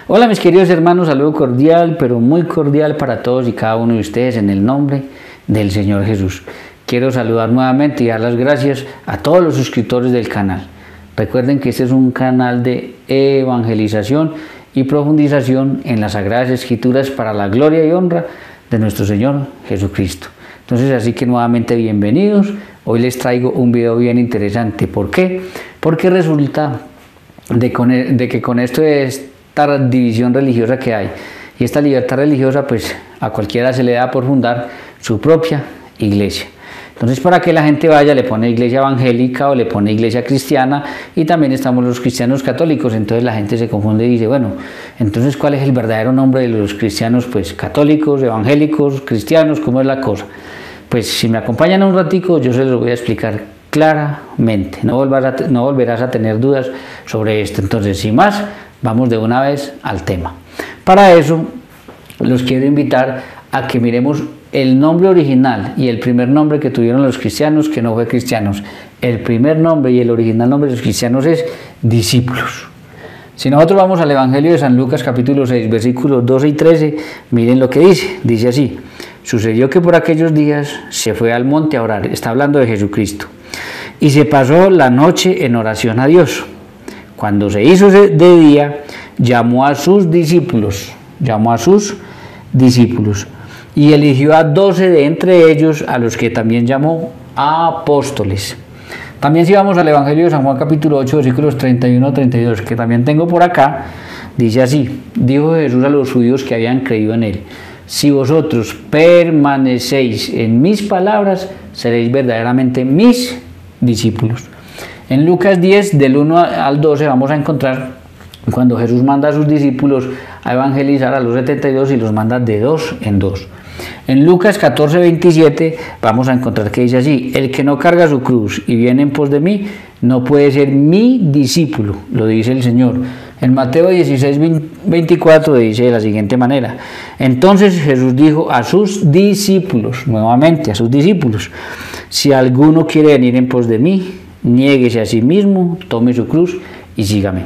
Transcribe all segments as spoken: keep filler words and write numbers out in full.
Hola mis queridos hermanos, saludo cordial, pero muy cordial para todos y cada uno de ustedes en el nombre del Señor Jesús. Quiero saludar nuevamente y dar las gracias a todos los suscriptores del canal. Recuerden que este es un canal de evangelización y profundización en las Sagradas Escrituras para la gloria y honra de nuestro Señor Jesucristo. Entonces, así que nuevamente bienvenidos. Hoy les traigo un video bien interesante. ¿Por qué? Porque resulta de, con, de que con esto de esta división religiosa que hay y esta libertad religiosa, pues a cualquiera se le da por fundar su propia iglesia. Entonces, para que la gente vaya, le pone iglesia evangélica o le pone iglesia cristiana, y también estamos los cristianos católicos. Entonces la gente se confunde y dice, bueno, entonces ¿cuál es el verdadero nombre de los cristianos? Pues católicos, evangélicos, cristianos, ¿cómo es la cosa? Pues si me acompañan un ratico, yo se los voy a explicar claramente, no volverás a, no volverás a tener dudas sobre esto. Entonces, sin más, vamos de una vez al tema. Para eso, los quiero invitar a que miremos el nombre original y el primer nombre que tuvieron los cristianos, que no fue cristianos. El primer nombre y el original nombre de los cristianos es discípulos. Si nosotros vamos al Evangelio de San Lucas capítulo seis, versículos doce y trece, miren lo que dice. Dice así: sucedió que por aquellos días se fue al monte a orar. Está hablando de Jesucristo. Y se pasó la noche en oración a Dios. Cuando se hizo de día, llamó a sus discípulos. Llamó a sus discípulos. Y eligió a doce de entre ellos, a los que también llamó apóstoles. También si vamos al Evangelio de San Juan capítulo ocho, versículos treinta y uno a treinta y dos, que también tengo por acá, dice así: dijo Jesús a los judíos que habían creído en él: si vosotros permanecéis en mis palabras, seréis verdaderamente mis discípulos. En Lucas diez, del uno al doce, vamos a encontrar cuando Jesús manda a sus discípulos a evangelizar a los setenta y dos y los manda de dos en dos. En Lucas catorce, veintisiete vamos a encontrar que dice así: el que no carga su cruz y viene en pos de mí, no puede ser mi discípulo, lo dice el Señor. En Mateo dieciséis, veinticuatro dice de la siguiente manera: entonces Jesús dijo a sus discípulos, nuevamente a sus discípulos, si alguno quiere venir en pos de mí, niéguese a sí mismo, tome su cruz y sígame.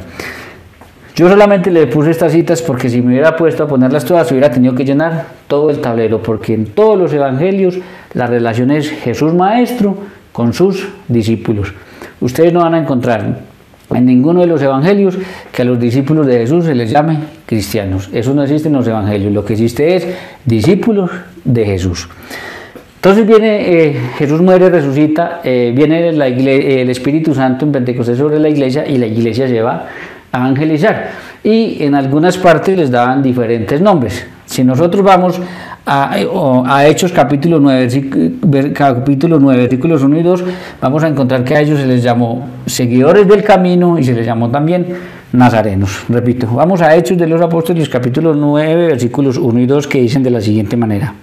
Yo solamente le puse estas citas porque si me hubiera puesto a ponerlas todas, hubiera tenido que llenar todo el tablero, porque en todos los evangelios la relación es Jesús maestro con sus discípulos. Ustedes no van a encontrar en ninguno de los evangelios que a los discípulos de Jesús se les llame cristianos. Eso no existe en los evangelios. Lo que existe es discípulos de Jesús. Entonces viene, eh, Jesús muere, resucita, eh, viene la iglesia, el Espíritu Santo en Pentecostés sobre la iglesia, y la iglesia se va a evangelizar, y en algunas partes les daban diferentes nombres. Si nosotros vamos a, a Hechos capítulo nueve, capítulo nueve, versículos uno y dos, vamos a encontrar que a ellos se les llamó seguidores del camino y se les llamó también nazarenos. Repito, vamos a Hechos de los Apóstoles capítulo nueve, versículos uno y dos, que dicen de la siguiente manera: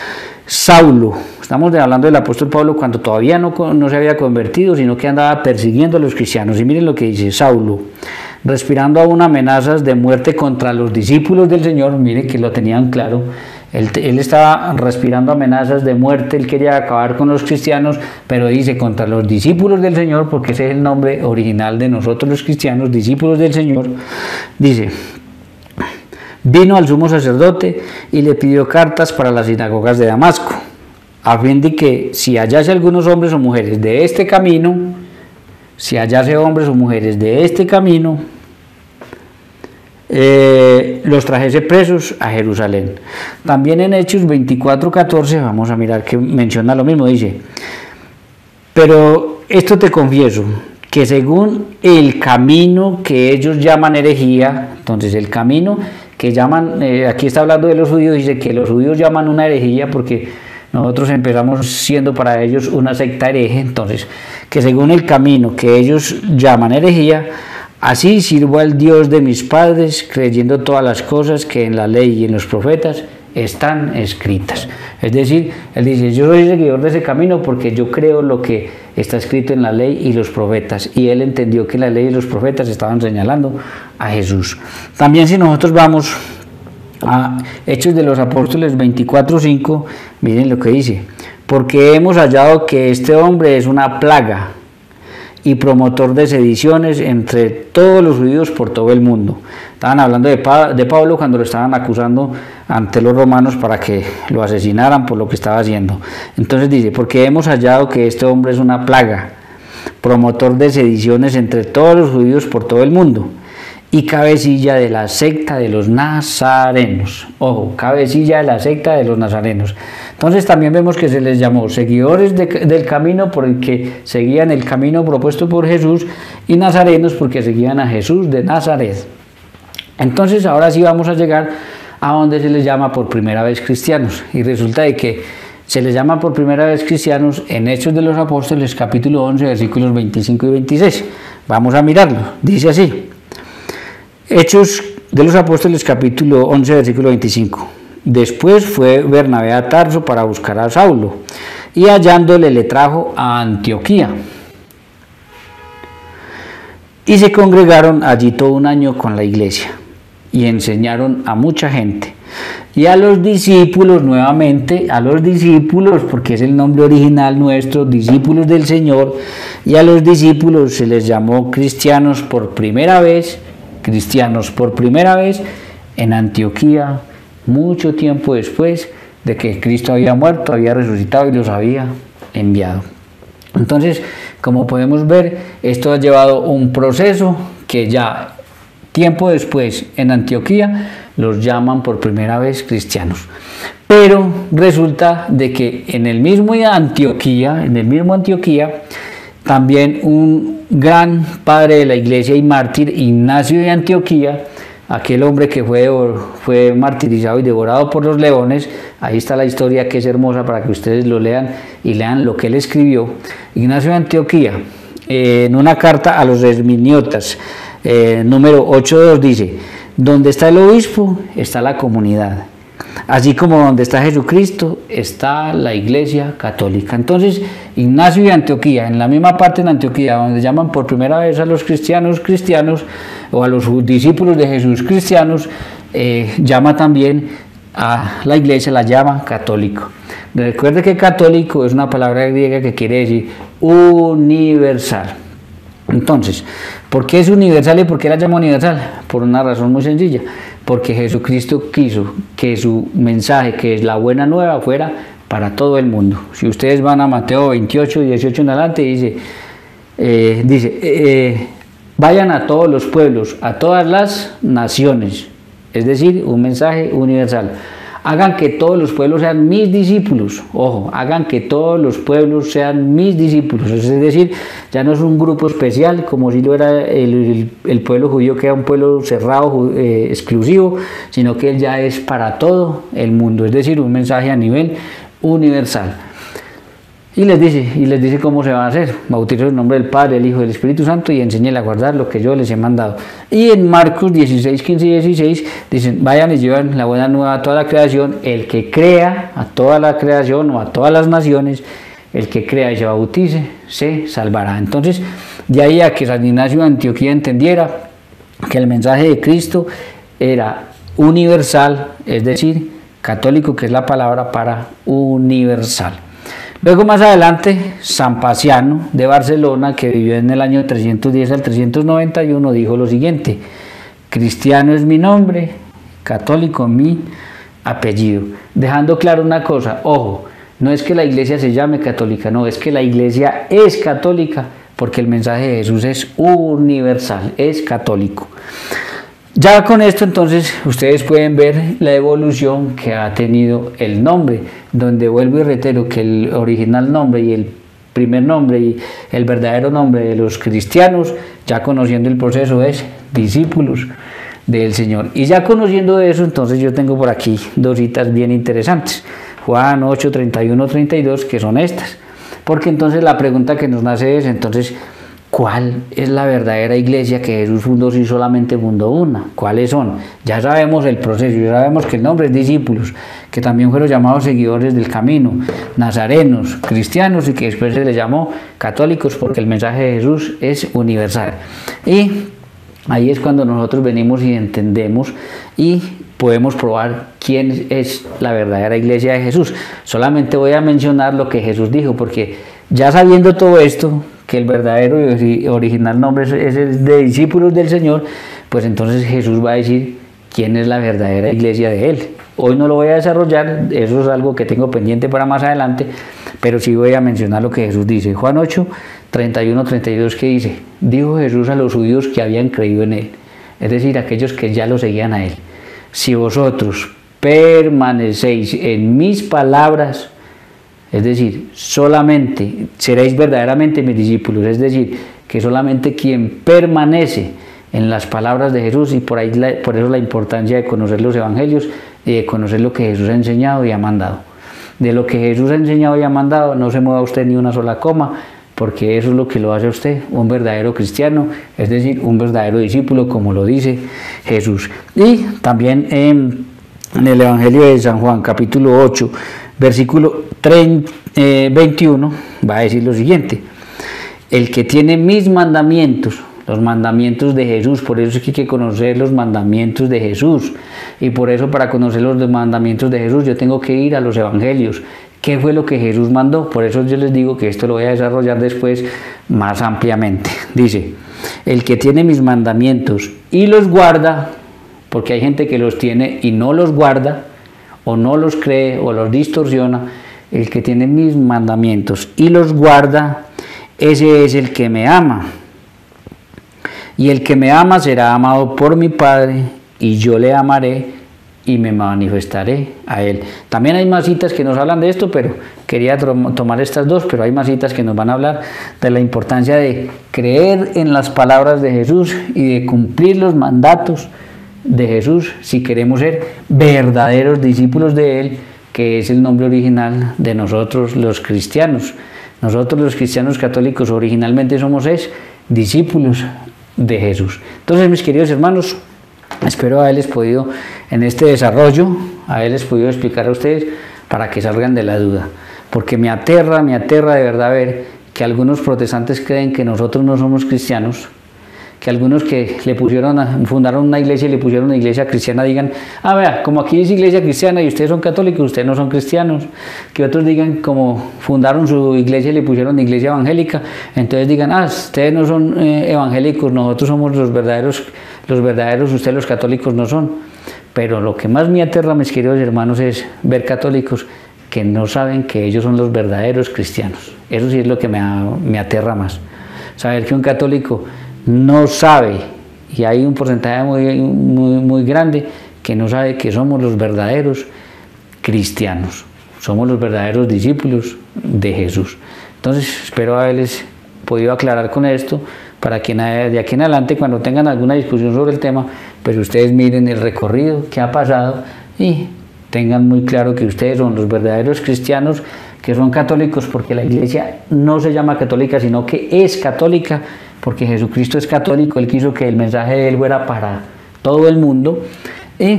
Saulo, estamos hablando del apóstol Pablo cuando todavía no, no se había convertido, sino que andaba persiguiendo a los cristianos. Y miren lo que dice: Saulo, respirando aún amenazas de muerte contra los discípulos del Señor. Miren que lo tenían claro, él, él estaba respirando amenazas de muerte, él quería acabar con los cristianos, pero dice contra los discípulos del Señor, porque ese es el nombre original de nosotros los cristianos, discípulos del Señor. Dice: vino al sumo sacerdote y le pidió cartas para las sinagogas de Damasco, a fin de que si hallase algunos hombres o mujeres de este camino, si hallase hombres o mujeres de este camino, eh, los trajese presos a Jerusalén. También en Hechos veinticuatro, catorce, vamos a mirar que menciona lo mismo, dice: pero esto te confieso, que según el camino que ellos llaman herejía, entonces el camino que llaman, eh, aquí está hablando de los judíos, dice que los judíos llaman una herejía porque nosotros empezamos siendo para ellos una secta hereje. Entonces, que según el camino que ellos llaman herejía, así sirvo al Dios de mis padres, creyendo todas las cosas que en la ley y en los profetas están escritas. Es decir, él dice: yo soy seguidor de ese camino porque yo creo lo que está escrito en la ley y los profetas. Y él entendió que la ley y los profetas estaban señalando a Jesús. También si nosotros vamos a Hechos de los Apóstoles veinticuatro, cinco, miren lo que dice: porque hemos hallado que este hombre es una plaga y promotor de sediciones entre todos los judíos por todo el mundo. Estaban hablando de, pa de Pablo cuando lo estaban acusando ante los romanos para que lo asesinaran por lo que estaba haciendo. Entonces dice, porque hemos hallado que este hombre es una plaga, promotor de sediciones entre todos los judíos por todo el mundo, y cabecilla de la secta de los nazarenos. Ojo, cabecilla de la secta de los nazarenos. Entonces también vemos que se les llamó seguidores de, del camino por el que seguían el camino propuesto por Jesús, y nazarenos porque seguían a Jesús de Nazaret. Entonces ahora sí vamos a llegar a donde se les llama por primera vez cristianos, y resulta de que se les llama por primera vez cristianos en Hechos de los Apóstoles capítulo once versículos veinticinco y veintiséis. Vamos a mirarlo, dice así: Hechos de los Apóstoles capítulo once versículo veinticinco. Después fue Bernabé a Tarso para buscar a Saulo, y hallándole le trajo a Antioquía. Y se congregaron allí todo un año con la iglesia, y enseñaron a mucha gente. Y a los discípulos, nuevamente, a los discípulos, porque es el nombre original nuestro, discípulos del Señor, y a los discípulos se les llamó cristianos por primera vez, cristianos por primera vez en Antioquía, mucho tiempo después de que Cristo había muerto, había resucitado y los había enviado. Entonces, como podemos ver, esto ha llevado un proceso que ya tiempo después en Antioquía los llaman por primera vez cristianos. Pero resulta de que en el mismo Antioquía, en el mismo Antioquía, también un gran padre de la iglesia y mártir, Ignacio de Antioquía, aquel hombre que fue, fue martirizado y devorado por los leones. Ahí está la historia, que es hermosa para que ustedes lo lean y lean lo que él escribió. Ignacio de Antioquía, eh, en una carta a los Herminiotas, eh, número ocho punto dos, dice: donde está el obispo, está la comunidad. Así como donde está Jesucristo, está la iglesia católica. Entonces, Ignacio de Antioquía, en la misma parte de Antioquía, donde llaman por primera vez a los cristianos cristianos, o a los discípulos de Jesús cristianos, eh, llama también a la iglesia, la llama católico. Recuerde que católico es una palabra griega que quiere decir universal. Entonces, ¿por qué es universal y por qué la llama universal? Por una razón muy sencilla, porque Jesucristo quiso que su mensaje, que es la buena nueva, fuera para todo el mundo. Si ustedes van a Mateo veintiocho, dieciocho en adelante, dice, eh, dice eh, vayan a todos los pueblos, a todas las naciones, es decir, un mensaje universal. Hagan que todos los pueblos sean mis discípulos. Ojo, hagan que todos los pueblos sean mis discípulos. Es decir, ya no es un grupo especial como si lo era el, el, el pueblo judío, que era un pueblo cerrado, eh, exclusivo, sino que él ya es para todo el mundo. Es decir, un mensaje a nivel universal. Y les dice, y les dice cómo se va a hacer: bautizo en el nombre del Padre, del Hijo y del Espíritu Santo, y enséñenle a guardar lo que yo les he mandado. Y en Marcos dieciséis, quince y dieciséis dicen: vayan y lleven la buena nueva a toda la creación. El que crea, a toda la creación o a todas las naciones, el que crea y se bautice, se salvará. Entonces, de ahí a que San Ignacio de Antioquía entendiera que el mensaje de Cristo era universal, es decir, católico, que es la palabra para universal. Luego más adelante, San Paciano de Barcelona, que vivió en el año trescientos diez al trescientos noventa y uno, dijo lo siguiente: cristiano es mi nombre, católico mi apellido. Dejando claro una cosa, ojo, no es que la iglesia se llame católica, no, es que la iglesia es católica, porque el mensaje de Jesús es universal, es católico. Ya con esto entonces ustedes pueden ver la evolución que ha tenido el nombre, donde vuelvo y reitero que el original nombre y el primer nombre y el verdadero nombre de los cristianos, ya conociendo el proceso, es discípulos del Señor. Y ya conociendo eso, entonces yo tengo por aquí dos citas bien interesantes: Juan ocho, treinta y uno, treinta y dos, que son estas. Porque entonces la pregunta que nos nace es, entonces, ¿cuál es la verdadera iglesia que Jesús fundó si solamente fundó una? ¿Cuáles son? Ya sabemos el proceso, ya sabemos que el nombre es discípulos, que también fueron llamados seguidores del camino, nazarenos, cristianos, y que después se les llamó católicos, porque el mensaje de Jesús es universal. Y ahí es cuando nosotros venimos y entendemos y podemos probar quién es la verdadera iglesia de Jesús. Solamente voy a mencionar lo que Jesús dijo, porque ya sabiendo todo esto, que el verdadero y original nombre es el de discípulos del Señor, pues entonces Jesús va a decir quién es la verdadera iglesia de Él. Hoy no lo voy a desarrollar, eso es algo que tengo pendiente para más adelante, pero sí voy a mencionar lo que Jesús dice. Juan ocho, treinta y uno, treinta y dos, que dice: dijo Jesús a los judíos que habían creído en Él, es decir, aquellos que ya lo seguían a Él: si vosotros permanecéis en mis palabras, es decir, solamente seréis verdaderamente mis discípulos, es decir, que solamente quien permanece en las palabras de Jesús, y por, ahí la, por eso la importancia de conocer los evangelios y de conocer lo que Jesús ha enseñado y ha mandado. De lo que Jesús ha enseñado y ha mandado no se mueva usted ni una sola coma, porque eso es lo que lo hace a usted un verdadero cristiano, es decir, un verdadero discípulo, como lo dice Jesús. Y también en, en el Evangelio de San Juan, capítulo ocho, versículo treinta, eh, veintiuno, va a decir lo siguiente: el que tiene mis mandamientos, los mandamientos de Jesús, por eso es que hay que conocer los mandamientos de Jesús, y por eso, para conocer los mandamientos de Jesús, yo tengo que ir a los evangelios. ¿Qué fue lo que Jesús mandó? Por eso yo les digo que esto lo voy a desarrollar después más ampliamente. Dice: el que tiene mis mandamientos y los guarda, porque hay gente que los tiene y no los guarda, o no los cree, o los distorsiona. El que tiene mis mandamientos y los guarda, ese es el que me ama. Y el que me ama será amado por mi Padre, y yo le amaré y me manifestaré a él. También hay más citas que nos hablan de esto, pero quería tomar estas dos, pero hay más citas que nos van a hablar de la importancia de creer en las palabras de Jesús y de cumplir los mandatos de Jesús si queremos ser verdaderos discípulos de Él, que es el nombre original de nosotros los cristianos. Nosotros los cristianos católicos originalmente somos es, discípulos de Jesús. Entonces, mis queridos hermanos, espero haberles podido en este desarrollo, haberles podido explicar a ustedes para que salgan de la duda, porque me aterra, me aterra de verdad ver que algunos protestantes creen que nosotros no somos cristianos, que algunos que le pusieron a, fundaron una iglesia y le pusieron una iglesia cristiana digan: ah, vea, como aquí es iglesia cristiana y ustedes son católicos, ustedes no son cristianos. Que otros digan, como fundaron su iglesia y le pusieron iglesia evangélica, entonces digan: ah, ustedes no son eh, evangélicos, nosotros somos los verdaderos, los verdaderos, ustedes los católicos no son. Pero lo que más me aterra, mis queridos hermanos, es ver católicos que no saben que ellos son los verdaderos cristianos. Eso sí es lo que me, me aterra más. Saber que un católico no sabe, y hay un porcentaje muy, muy, muy grande que no sabe que somos los verdaderos cristianos, somos los verdaderos discípulos de Jesús. Entonces, espero haberles podido aclarar con esto, para que de aquí en adelante, cuando tengan alguna discusión sobre el tema, pues ustedes miren el recorrido que ha pasado y tengan muy claro que ustedes son los verdaderos cristianos, que son católicos, porque la iglesia no se llama católica, sino que es católica, porque Jesucristo es católico. Él quiso que el mensaje de Él fuera para todo el mundo, y,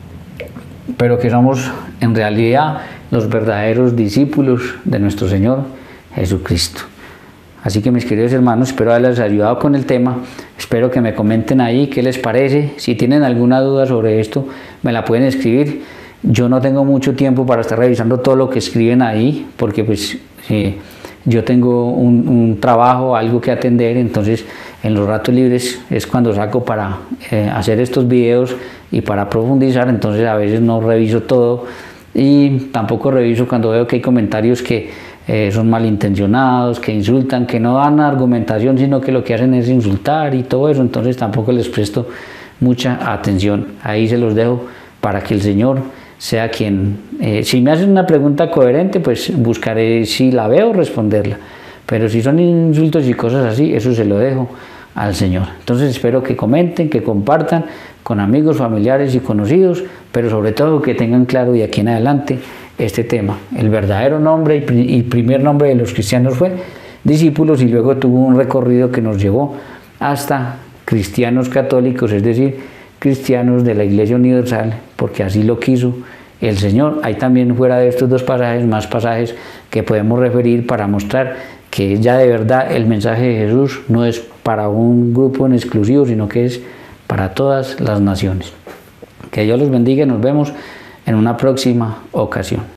pero que somos en realidad los verdaderos discípulos de nuestro Señor Jesucristo. Así que, mis queridos hermanos, espero haberles ayudado con el tema, espero que me comenten ahí qué les parece. Si tienen alguna duda sobre esto, me la pueden escribir. Yo no tengo mucho tiempo para estar revisando todo lo que escriben ahí, porque pues eh, yo tengo un, un trabajo, algo que atender, entonces en los ratos libres es cuando saco para eh, hacer estos videos y para profundizar. Entonces a veces no reviso todo, y tampoco reviso cuando veo que hay comentarios que eh, son malintencionados, que insultan, que no dan argumentación, sino que lo que hacen es insultar y todo eso. Entonces tampoco les presto mucha atención. Ahí se los dejo para que el Señor sea quien, eh, si me hacen una pregunta coherente, pues buscaré, si la veo, responderla. Pero si son insultos y cosas así, eso se lo dejo al Señor. Entonces espero que comenten, que compartan con amigos, familiares y conocidos, pero sobre todo que tengan claro de aquí en adelante este tema. El verdadero nombre y primer nombre de los cristianos fue discípulos, y luego tuvo un recorrido que nos llevó hasta cristianos católicos, es decir, cristianos de la Iglesia Universal, porque así lo quiso el Señor. Hay también, fuera de estos dos pasajes, más pasajes que podemos referir para mostrar que ya de verdad el mensaje de Jesús no es para un grupo en exclusivo, sino que es para todas las naciones. Que Dios los bendiga y nos vemos en una próxima ocasión.